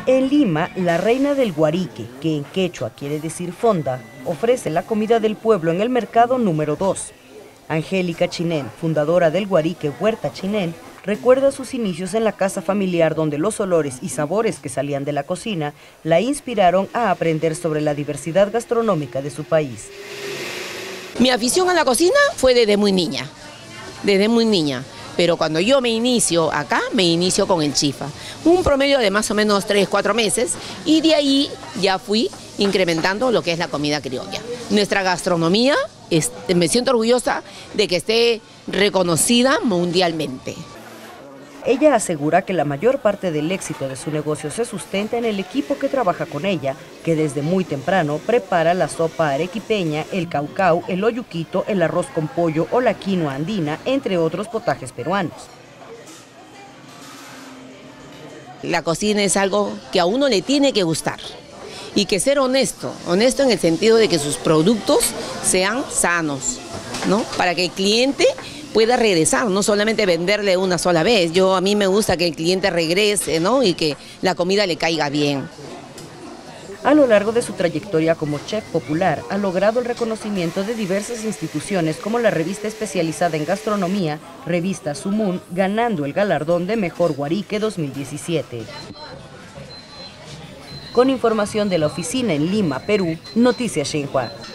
En Lima, la reina del Guarique, que en quechua quiere decir fonda, ofrece la comida del pueblo en el mercado número 2. Angélica Chinén, fundadora del Guarique Huerta Chinén, recuerda sus inicios en la casa familiar donde los olores y sabores que salían de la cocina la inspiraron a aprender sobre la diversidad gastronómica de su país. Mi afición a la cocina fue desde muy niña. Pero cuando yo me inicio acá, me inicio con el chifa. Un promedio de más o menos 3-4 meses y de ahí ya fui incrementando lo que es la comida criolla. Nuestra gastronomía, me siento orgullosa de que esté reconocida mundialmente. Ella asegura que la mayor parte del éxito de su negocio se sustenta en el equipo que trabaja con ella, que desde muy temprano prepara la sopa arequipeña, el caucao, el oyuquito, el arroz con pollo o la quinoa andina, entre otros potajes peruanos. La cocina es algo que a uno le tiene que gustar y que ser honesto en el sentido de que sus productos sean sanos, ¿no? Para que el cliente pueda regresar, no solamente venderle una sola vez. A mí me gusta que el cliente regrese, ¿no? Y que la comida le caiga bien. A lo largo de su trayectoria como chef popular, ha logrado el reconocimiento de diversas instituciones como la revista especializada en gastronomía, revista Sumun, ganando el galardón de Mejor Guarique 2017. Con información de la oficina en Lima, Perú, Noticias Xinhua.